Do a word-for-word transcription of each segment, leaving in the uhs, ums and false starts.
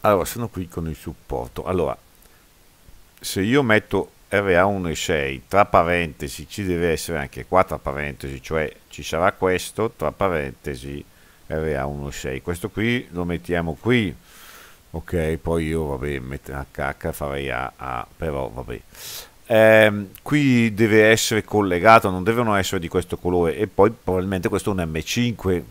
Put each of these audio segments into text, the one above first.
Allora, sono qui con il supporto. Allora, se io metto R A uno e sei, tra parentesi ci deve essere anche qua tra parentesi, cioè ci sarà questo, tra parentesi R A uno e sei. Questo qui lo mettiamo qui, ok? Poi io, vabbè, mettere a H farei A, A, però vabbè. Ehm, qui deve essere collegato, non devono essere di questo colore, e poi probabilmente questo è un M cinque.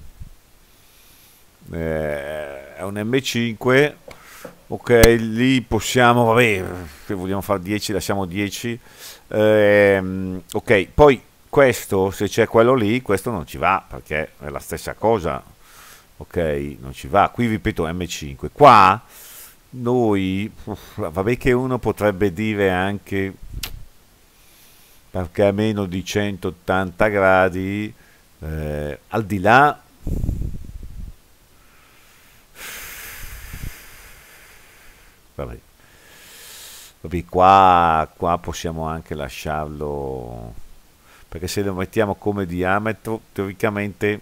Eh, è un M cinque. Ok, lì possiamo, vabbè, se vogliamo fare dieci lasciamo dieci. Ehm, ok, poi questo, se c'è quello lì, questo non ci va perché è la stessa cosa. Ok, non ci va. Qui ripeto M cinque. Qua noi, uff, vabbè che uno potrebbe dire anche perché a meno di centottanta gradi, eh, al di là, vabbè, vabbè, qua, qua possiamo anche lasciarlo, perché se lo mettiamo come diametro, teoricamente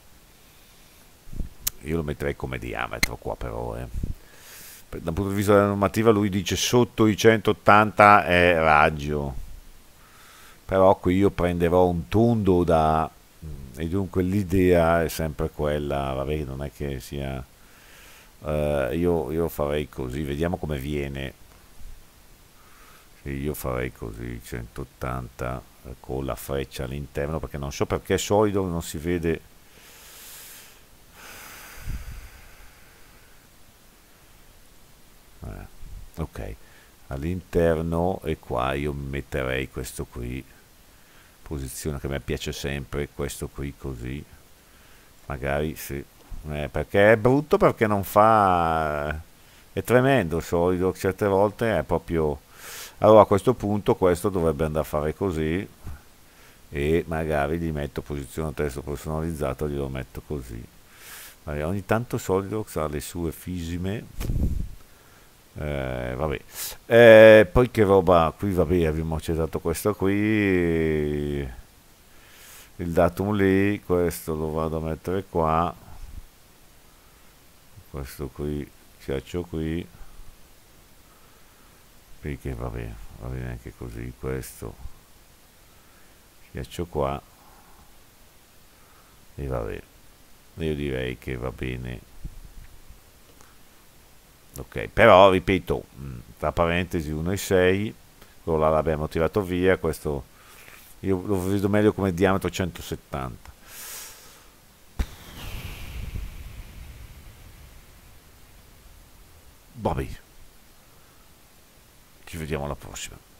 io lo metterei come diametro qua però, eh. Dal punto di vista della normativa lui dice sotto i centottanta è raggio, però qui io prenderò un tondo da, e dunque l'idea è sempre quella, vabbè, non è che sia, eh, io, io farei così, vediamo come viene. Sì, io farei così, centottanta, eh, con la freccia all'interno, perché non so perché è solido, non si vede. Eh, ok, all'interno, e qua io metterei questo qui, posizione che a me piace sempre, questo qui così, magari sì. Eh, perché è brutto, perché non fa, è tremendo solido, certe volte è proprio. Allora a questo punto questo dovrebbe andare a fare così, e magari gli metto posizione testo personalizzato, glielo metto così. Vabbè, ogni tanto Solidox ha le sue fisime. Eh, vabbè. Eh, poi che roba, qui vabbè, abbiamo accettato questo qui, il datum lì, questo lo vado a mettere qua, questo qui, schiaccio qui, qui che vabbè, va bene anche così, questo, schiaccio qua, e vabbè, io direi che va bene. Ok, però ripeto, mh, tra parentesi uno e sei, quello là l'abbiamo tirato via, questo io lo vedo meglio come diametro centosettanta. Vabbè, ci vediamo alla prossima.